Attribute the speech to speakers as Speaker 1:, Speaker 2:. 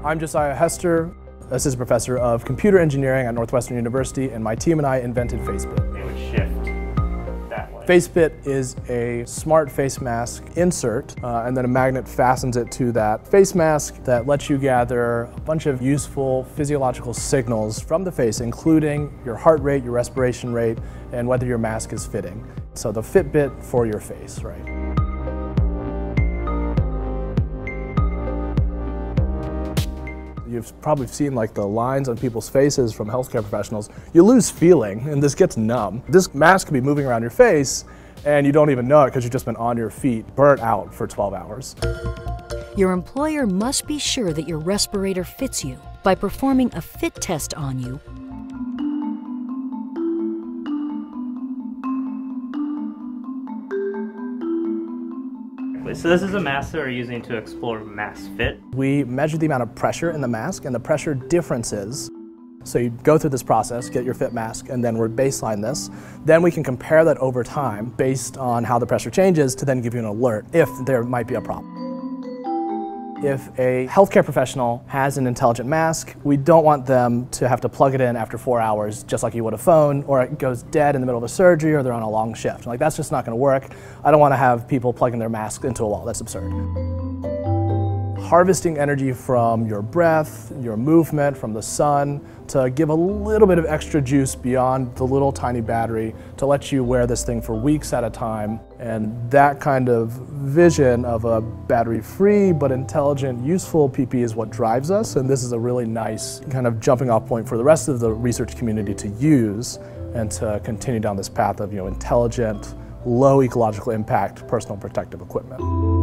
Speaker 1: I'm Josiah Hester, Assistant Professor of Computer Engineering at Northwestern University, and my team and I invented FaceBit.
Speaker 2: It would shift that way.
Speaker 1: FaceBit is a smart face mask insert, and then a magnet fastens it to that face mask that lets you gather a bunch of useful physiological signals from the face, including your heart rate, your respiration rate, and whether your mask is fitting. So the Fitbit for your face, right? You've probably seen like the lines on people's faces from healthcare professionals. You lose feeling and this gets numb. This mask could be moving around your face and you don't even know it because you've just been on your feet, burnt out for 12 hours.
Speaker 3: Your employer must be sure that your respirator fits you by performing a fit test on you.
Speaker 2: So this is a mask that we're using to explore mask fit.
Speaker 1: We measure the amount of pressure in the mask and the pressure differences. So you go through this process, get your fit mask, and then we baseline this. Then we can compare that over time based on how the pressure changes to then give you an alert if there might be a problem. If a healthcare professional has an intelligent mask, we don't want them to have to plug it in after 4 hours, just like you would a phone, or it goes dead in the middle of a surgery, or they're on a long shift. Like, that's just not going to work. I don't want to have people plugging their mask into a wall. That's absurd. Harvesting energy from your breath, your movement, from the sun, to give a little bit of extra juice beyond the little tiny battery to let you wear this thing for weeks at a time. And that kind of vision of a battery-free but intelligent, useful PP is what drives us. And this is a really nice kind of jumping off point for the rest of the research community to use and to continue down this path of intelligent, low ecological impact personal protective equipment.